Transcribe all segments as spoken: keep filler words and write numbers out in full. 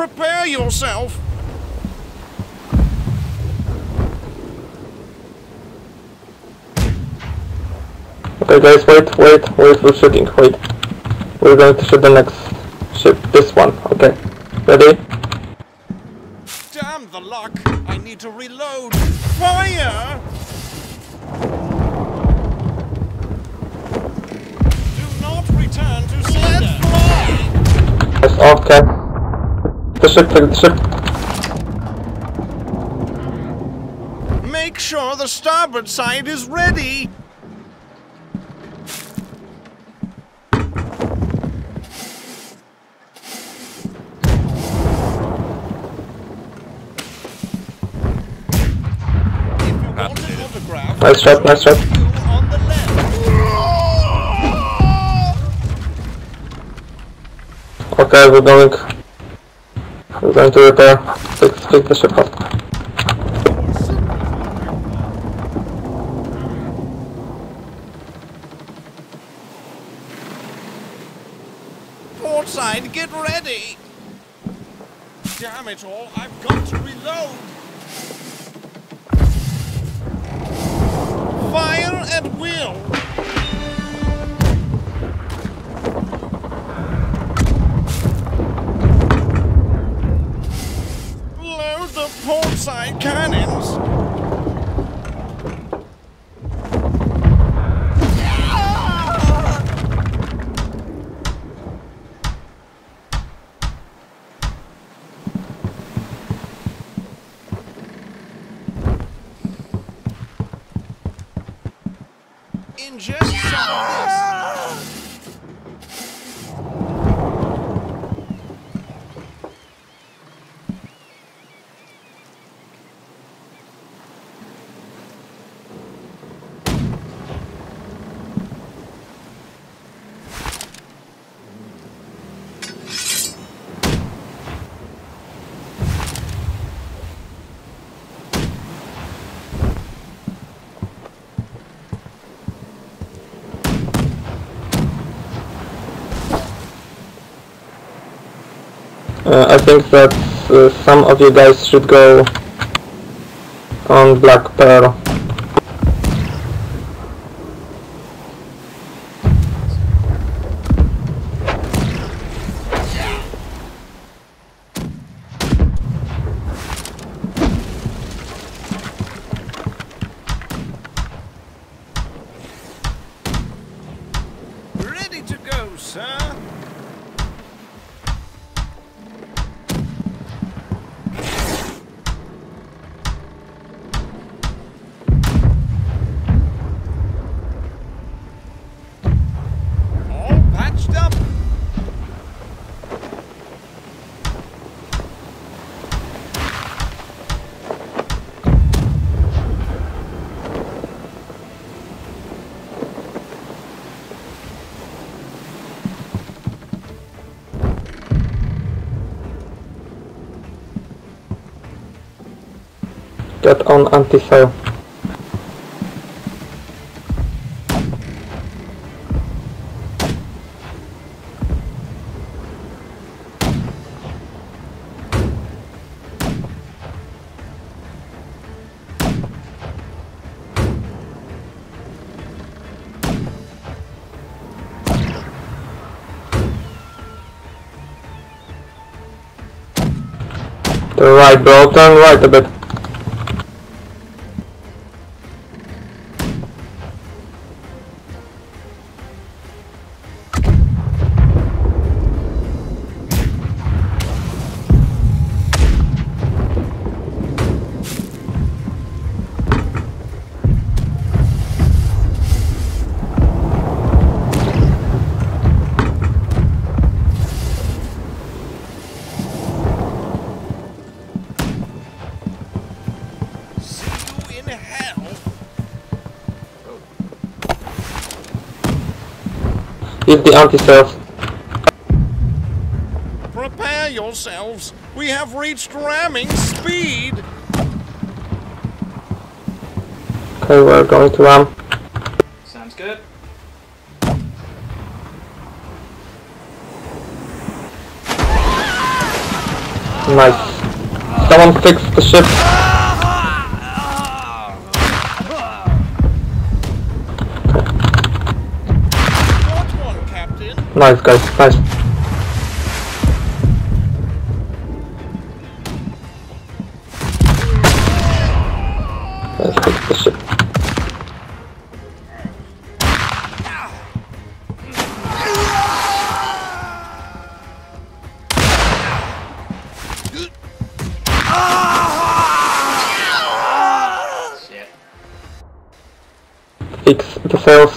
Prepare yourself! Okay guys, wait, wait, wait for shooting, wait. We're going to shoot the next ship, this one, okay. Ready? Damn the luck! I need to reload! Fire! Do not return to sender! Yes, okay. The ship, the ship. Make sure the starboard side is ready! Nice shot, nice shot. Okay, we're going. We're going to repair. Fix, fix the ship up. Port side, get ready! Damn it all, I've got to reload! Fire at will! Load the port side cannons! Ingest some of this. Uh, I think that uh, some of you guys should go on Black Pearl. Ready to go, sir. Get on anti-sail. The right, bro, turn right a bit. Use the anti-sails. Prepare yourselves. We have reached ramming speed. Okay, we're going to ram. Sounds good. Nice. Someone fix the ship. Nice guys, nice. Let's fix the ship. Shit. Fix the sails.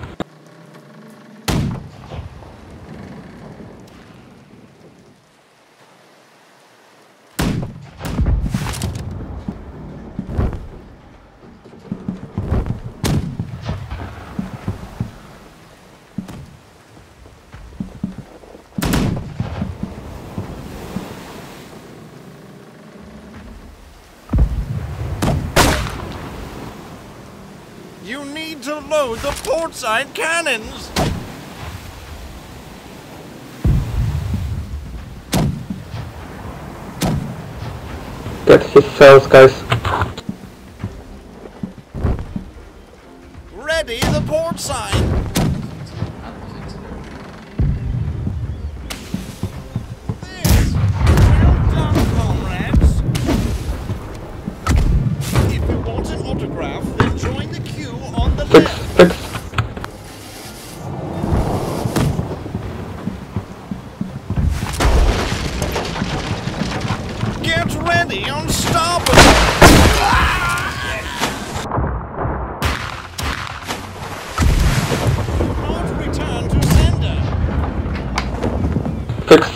You need to load the portside cannons! Get his sails, guys. Ready the portside! This! Well done, comrades! If you want an autograph, then join the queue on the Fix, left. fix. Get ready on starboard! Not return to sender. Fix.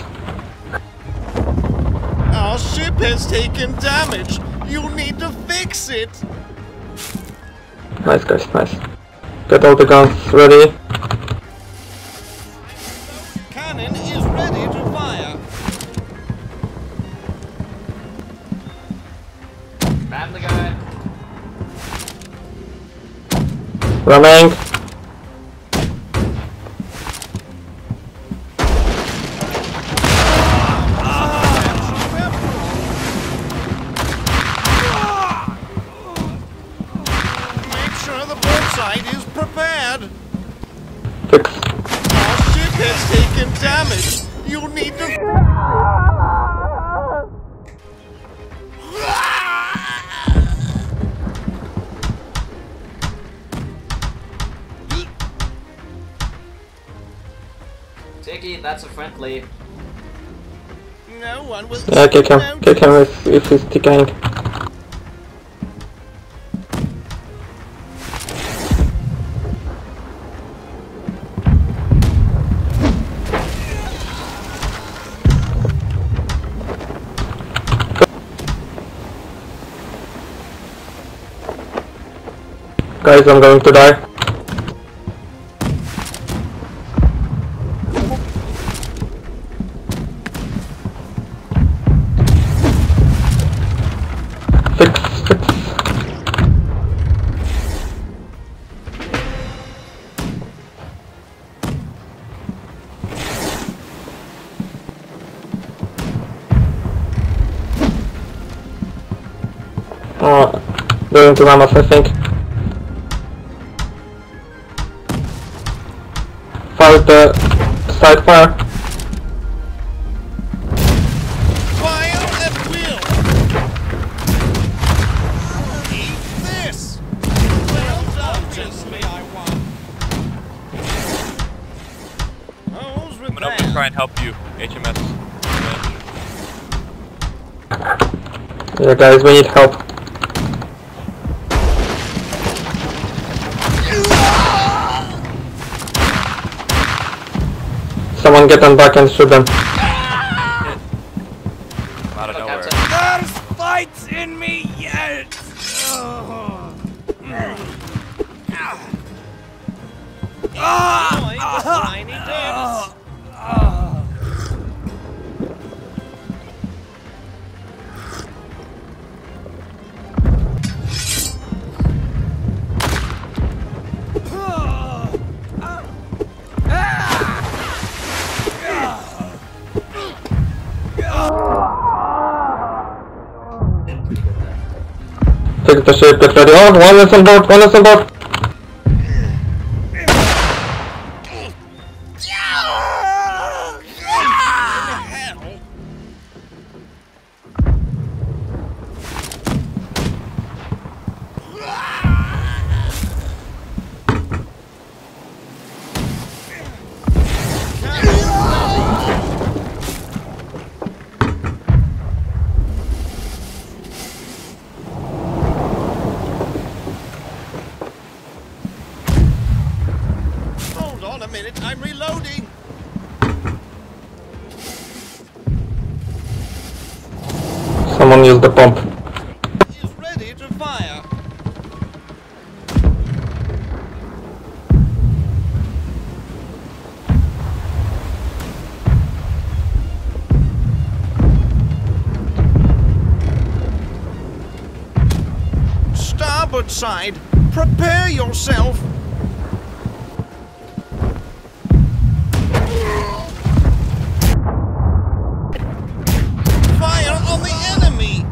Our ship has taken damage. You'll need to fix it. Nice guys, nice. Get all the guns ready. Cannon is ready to fire. Family guy. Running. Make sure the portside is prepared. Fix. Our ship has taken damage. You'll need to... Tiki, that's a friendly. No one will... Yeah, kick him. No- Kick him if, if he's ticking. Guys, I'm going to die. Fix, fix. Oh, going to ram us, I think. Fire the side fire. Fire at will! Eat this! Well done, Jisley, I won. Hose I'm gonna repair. try and help you, H M S. Yeah, guys, we need help. Someone get them back and shoot them. Out of Hello, nowhere. Captain. There's fights in me yet! Ah! Tiny dents. Fix the ship, get ready. Oh, one is on board, one is on board. Hold on a minute, I'm reloading. Someone use the pump. He's ready to fire. Starboard side, prepare yourself. Fire on the enemy.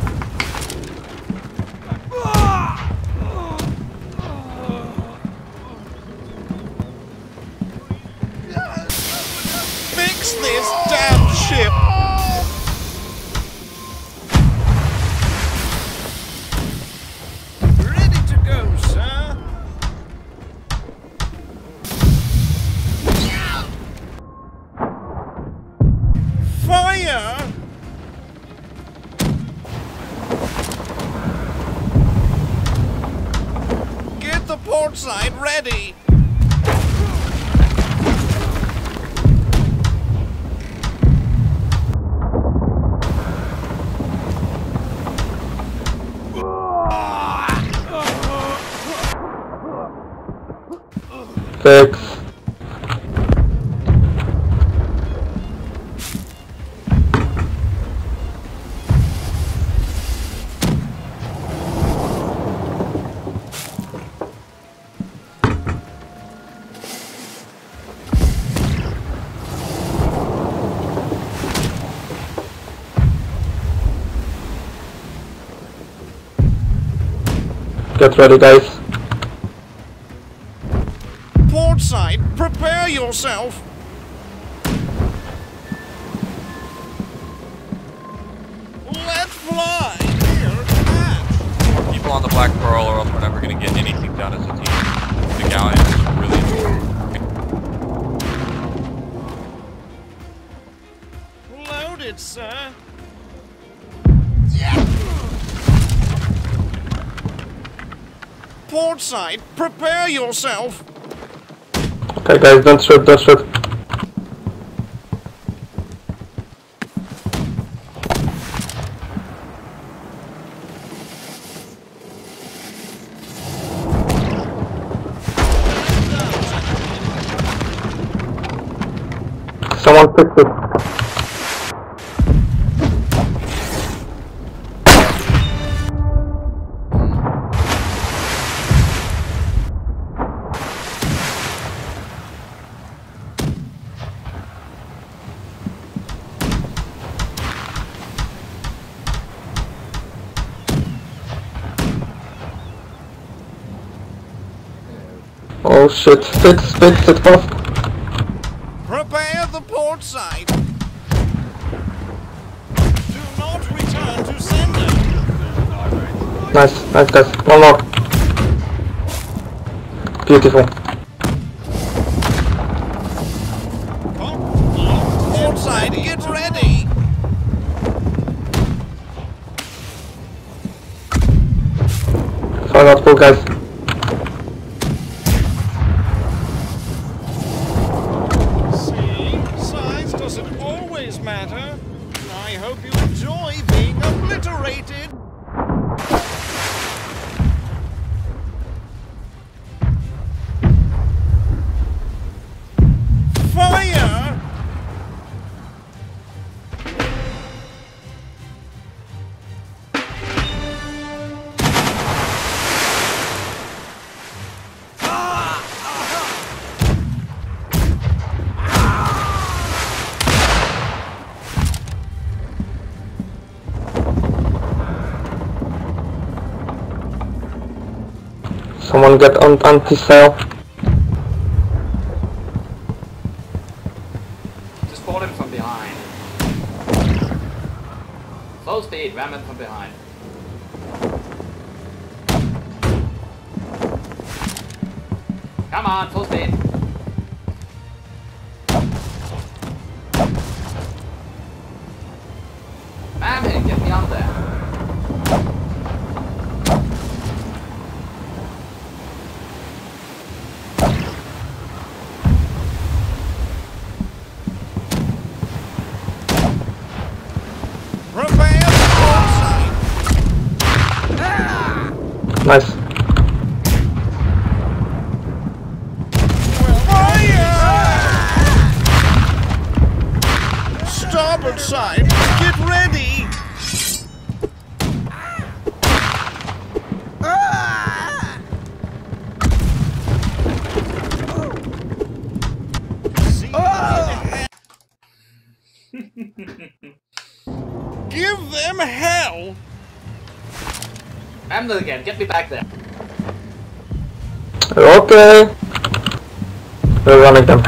Fix this damn ship. Ready to go, sir. Fire! Get the port side ready. Fix. Get ready, guys. Port side, prepare yourself. Let's fly. Here, catch. More people on the Black Pearl, or else we're never gonna get anything done as a team. The galleon is really Loaded, sir. Port side, prepare yourself. Okay, guys, don't shoot, don't shoot. Someone fix it. Oh shit, fix, fix it fast. Prepare the port side. Do not return to sender. Nice, nice guys, one more. Beautiful. Port side, get ready. Sorry, not cool, guys. See, size doesn't always matter. I hope you enjoy being obliterated. Fire! Someone get on anti-cell. Just pull him from behind. Full speed, ram him from behind. Come on, full speed. Ram him, get me on there. Prepare the port side. Nice. Starboard side, get ready! See Give them hell! Ram them again, get me back there. Okay. We're running them.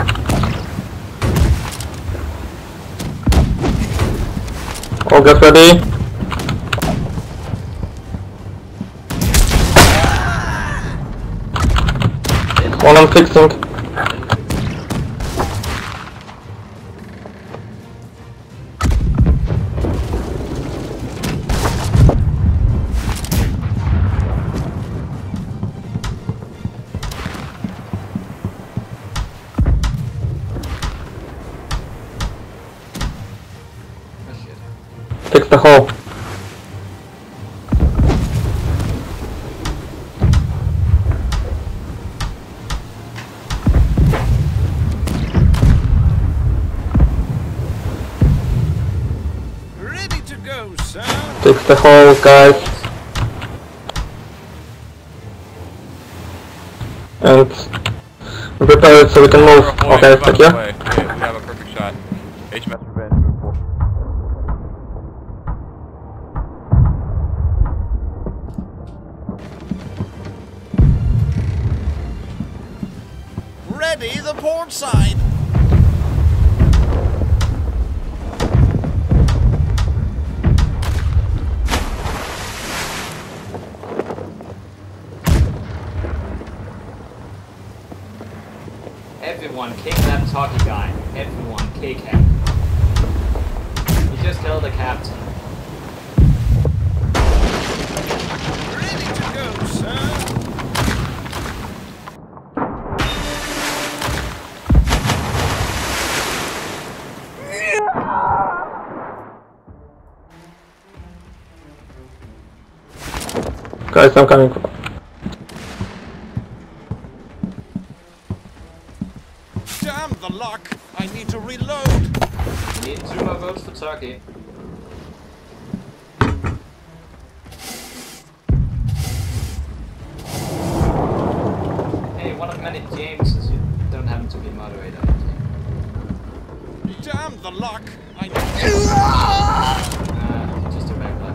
All get ready. One I'm fixing. Fix the hole. Ready to go, sir. Fix the hole, guys. And prepare it so we can move. Okay, thank you. We have a perfect shot. H M S Revenge, move forward. Ready the port side. Everyone kick that talkie guy. Everyone kick him. You just killed the captain. Ready to go, sir. Guys, I'm coming. Damn the luck. I need to reload. Need two more votes for Turkey. Hey, one of many Jameses, you don't happen to be moderator. Damn the luck. I need Uh, just a regular.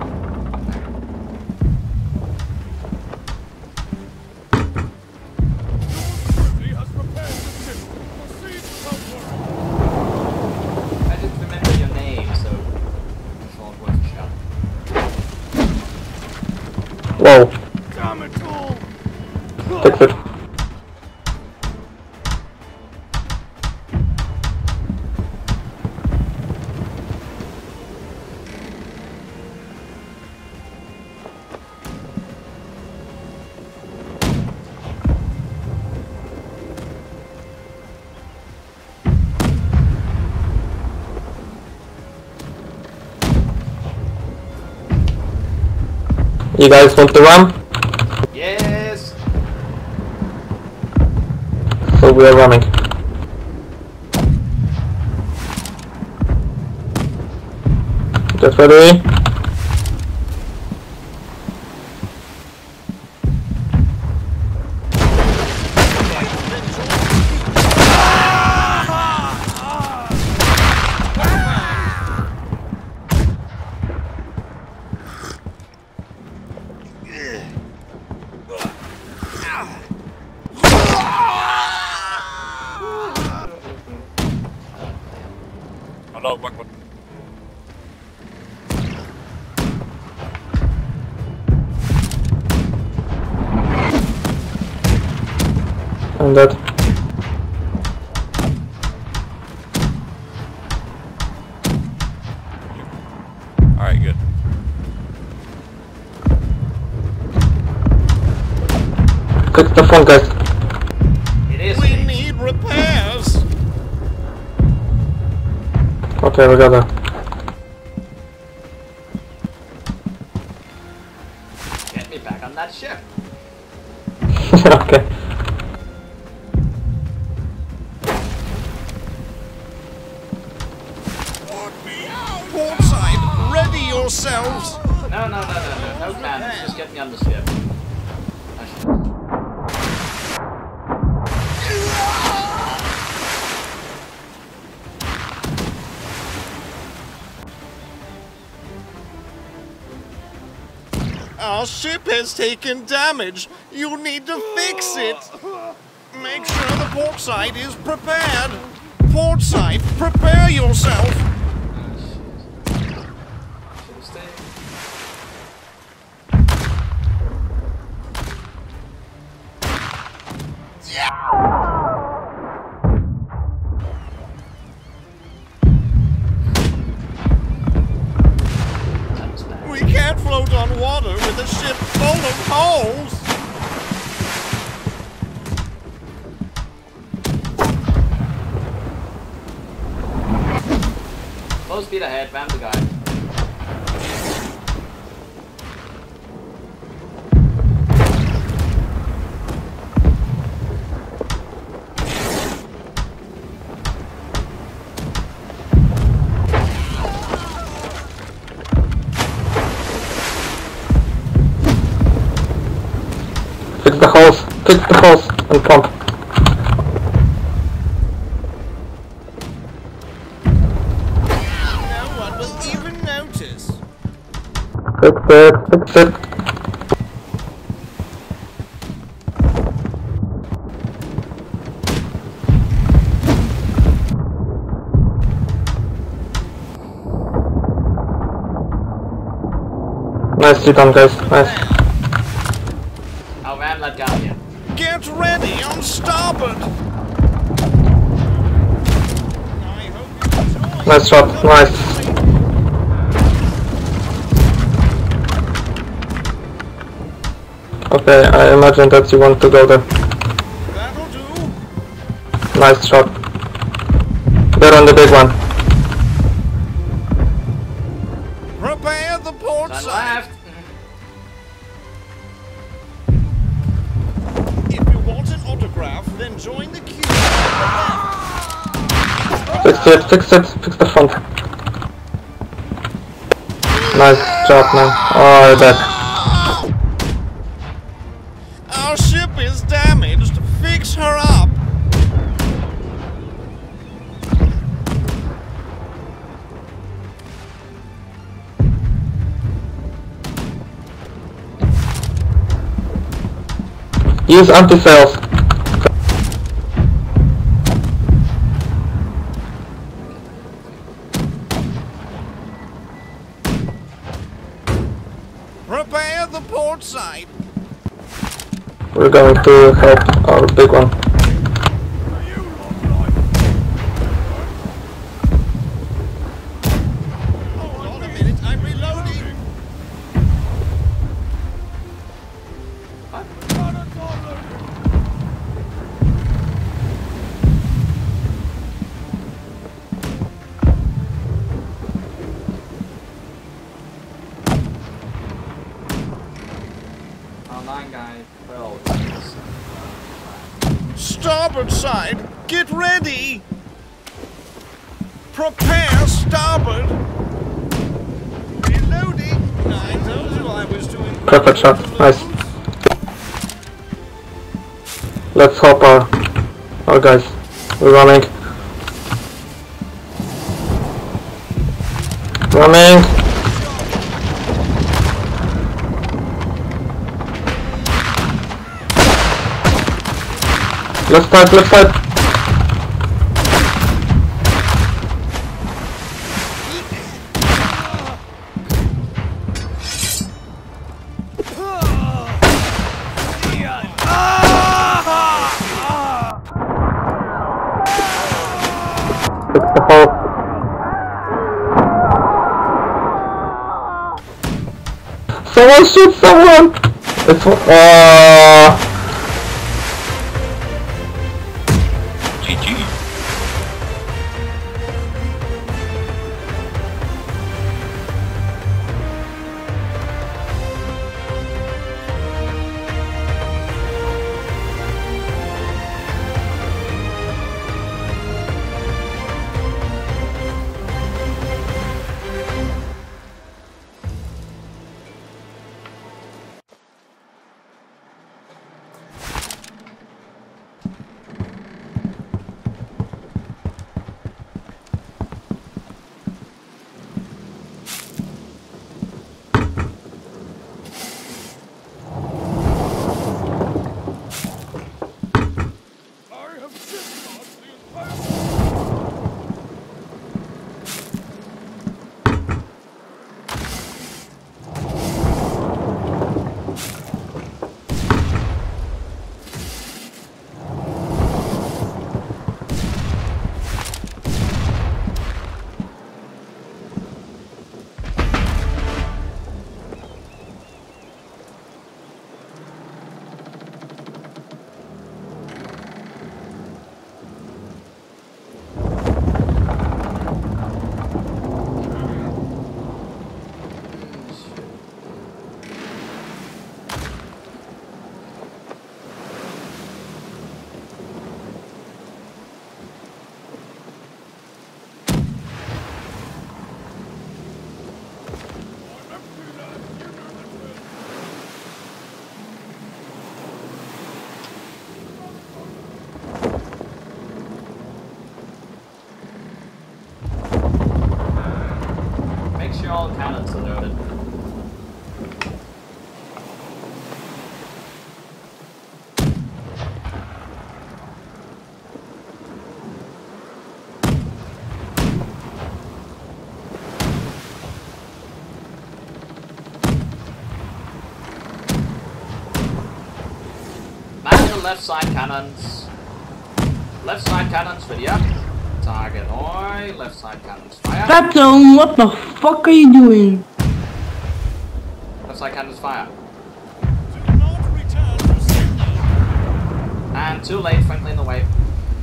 I didn't remember your name, so I thought worth a shot. Whoa. Damn it all. Fix it. You guys want to run? Yes! So we are running. Get ready. I'm dead. Alright, good. Fix the phone, guys. It is. We fixed. need repairs. Okay, we got it. Get me back on that ship. Okay. Port side, ready yourselves. No, no, no, no, no, no cannons. Just get me on the ship. I should- Our ship has taken damage. You need to fix it. Make sure the port side is prepared. Port side, prepare yourself. Oh, shit. Should've stayed. That was bad. We can't float on water with a ship full of holes. Full speed ahead, ram the guy. Fix the holes. Fix the holes and pump. No one will even notice. Fix it. Fix it. Nicely done, guys. Nice. I'll ram that galleon. Get ready on starboard. I hope you enjoy. Nice shot. Nice. Okay, I imagine that you want to go there. That'll do. Nice shot. There on the big one. Prepare the port Turn side. left. If you want an autograph, then join the queue on the left. Fix it. Fix it. Fix the front. Nice job, man. Oh, that. Our ship is damaged. Fix her up. Use anti-sails. Prepare the port side. We're going to help our big one. Hold on a minute, I'm reloading. Oh, nine guy. Well, Starboard side, get ready. Prepare starboard. Reloading. I told you I was doing. Perfect shot. Nice. Let's help our, our guys. We're running. Running. Left side, left side. Someone shoot someone! It's uh G G. All cannons are loaded. Man the left side cannons. Left side cannons ready up. Target oi, left side cannons fire. Captain, what the fuck are you doing? Left side cannons fire. Do not return to sender. And too late, friendly in the way.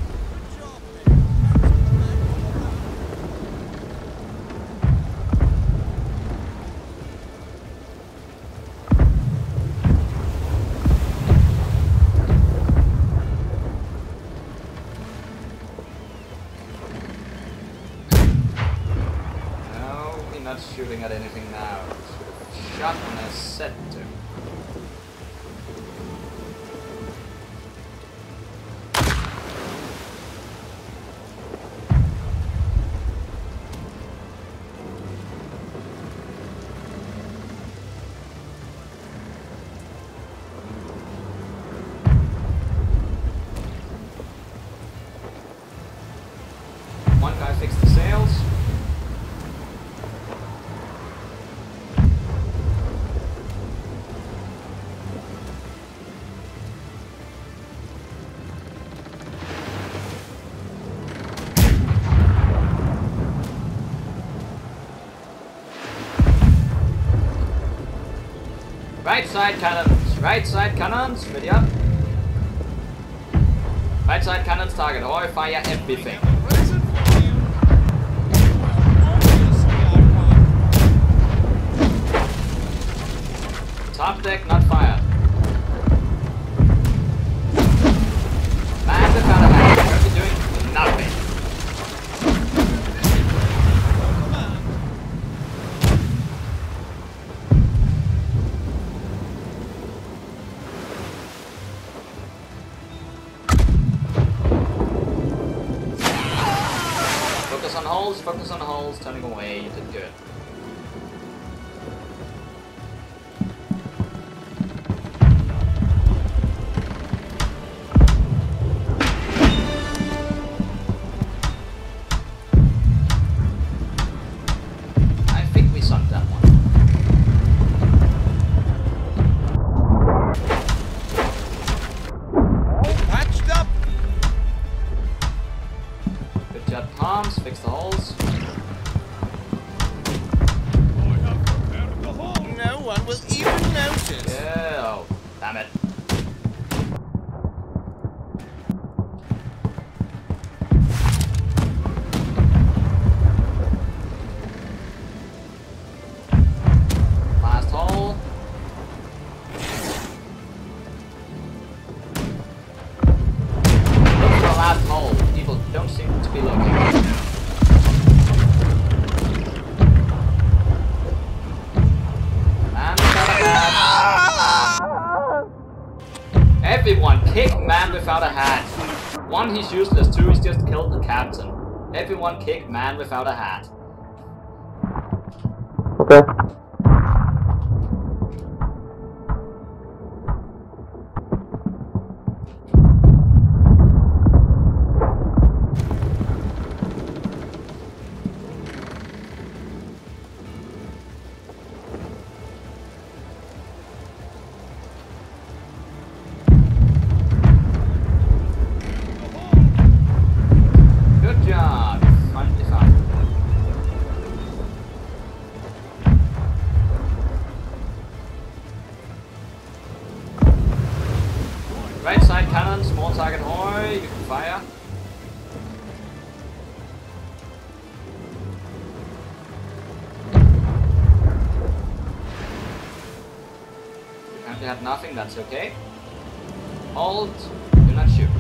Not shooting at anything now. Shot when I said to. One guy fixed the sails. Right side cannons, right side cannons, ready up. Right side cannons target, or fire everything. Top deck not fired. Man, the countermeasure, what are you doing? Nothing. Focus on holes, focus on holes, turning away, you did good. I think we sunk that one. Patched up. Good job, Palms, fix the holes. Everyone, kick man without a hat. One, he's useless. Two, he's just killed the captain. Everyone, kick man without a hat. Okay. Good job. Finally found it. Right side cannon, small target hoy, you can fire. You apparently had nothing, that's okay. Hold, do not shoot.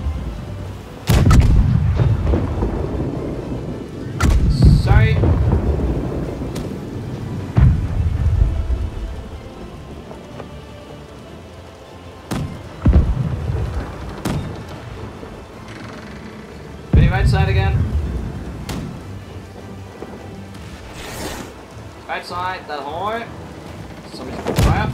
Sorry. Ready, right side again. Right side, that horn. Somebody can fire.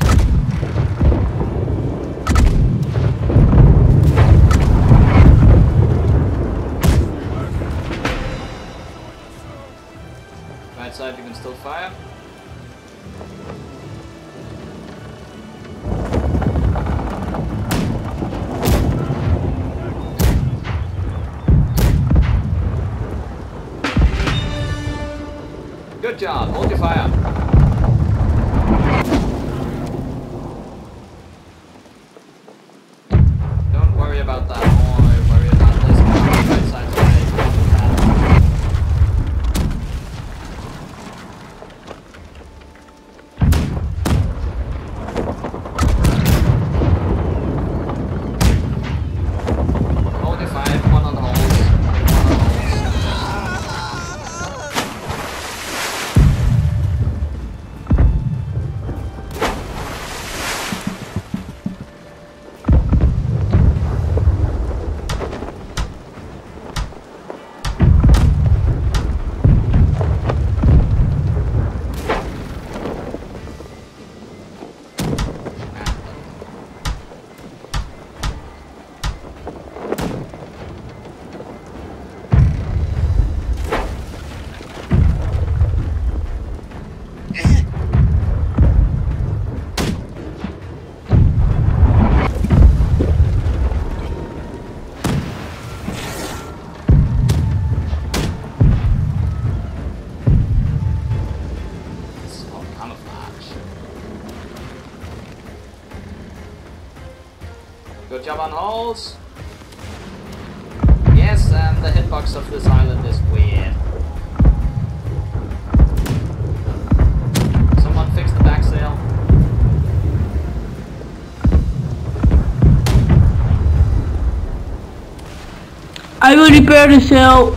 Right side, you can still fire. Good job, hold your fire. Don't worry about that, or worry about this guy. Right side's okay. Hold your fire, one on the holes. One on the holes. Good job on holes. Yes, and the hitbox of this island is weird. Someone fix the back sail. I will repair the sail.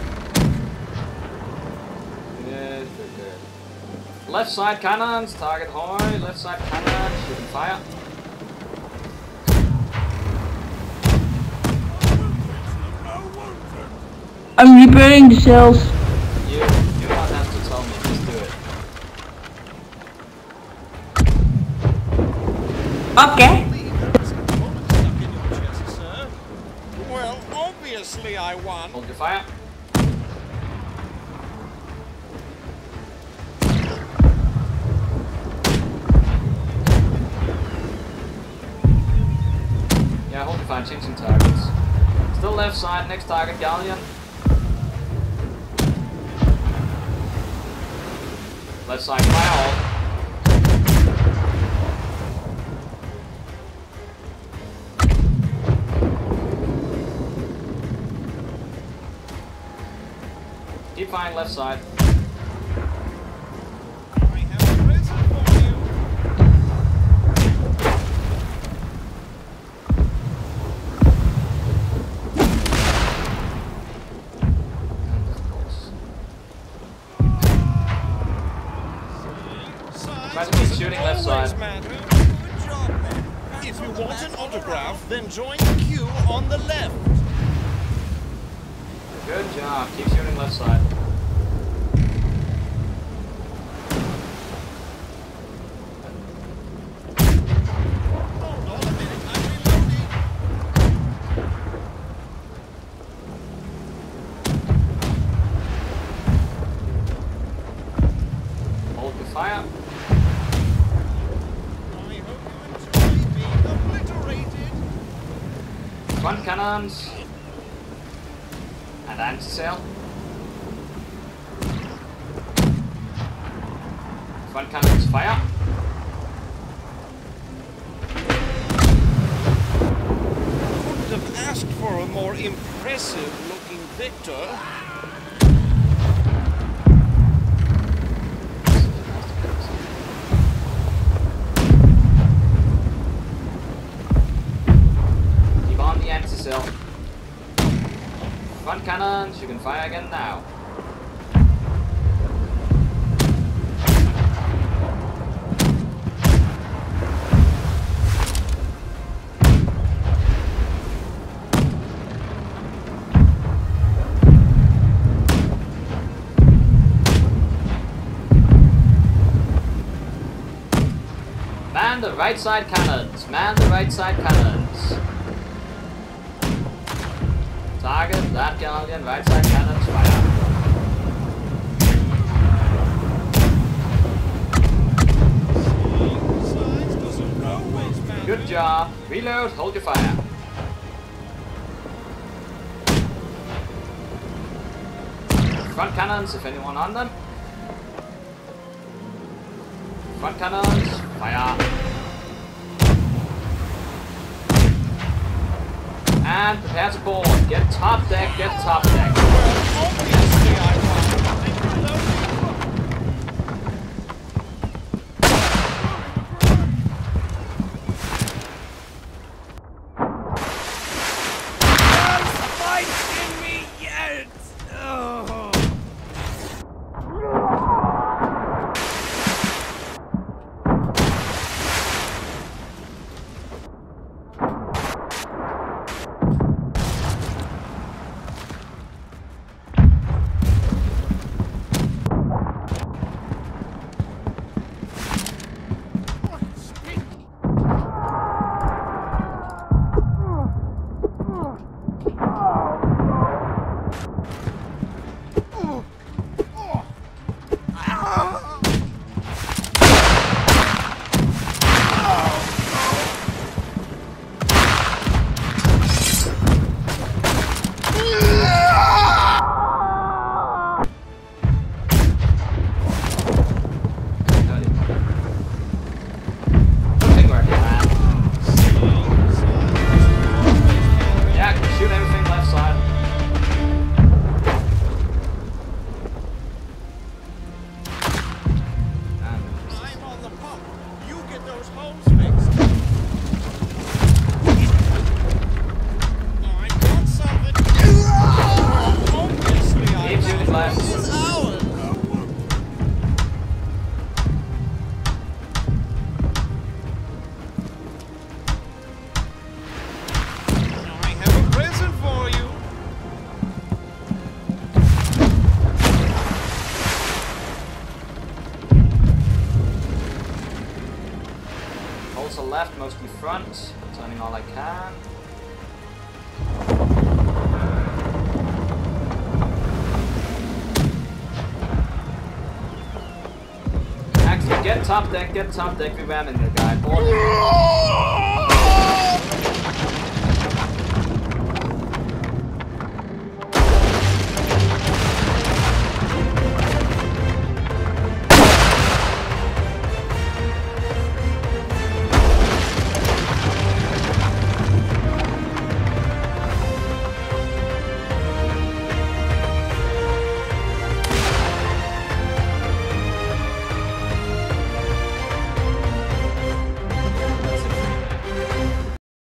Good, good, good. Left side cannons, target hoy. Left side cannons, shooting fire. I'm repairing the sails. You, you don't have to tell me, just do it. Okay. Well, obviously I won. Hold your fire. Yeah, hold your fire, changing targets. Still left side, next target, galleon. Left side, fire all. Keep firing left side. I have risen for you. And of course. Try to keep shooting left side. Good job, man. If you want an autograph, then join the queue on the left. Good job. Keep shooting left side. Hold on a minute, I'm reloading. Hold the fire. I hope you enjoy being obliterated. Front cannons. And anti-sail. Front cannons fire. Couldn't have asked for a more impressive looking victor. Keep on the anti-sail. Front cannons, you can fire again now. Man the right side cannons, man the right side cannons. Target that galleon, right side cannons, fire. Good job. Reload, hold your fire. Front cannons, if anyone on them. Front cannons, fire. And prepare to board. Get top deck, get top deck. Obviously I won. I'm reloading. Left, mostly front, turning all I can. Actually, get top deck, get top deck, we ran in there, guy. Board.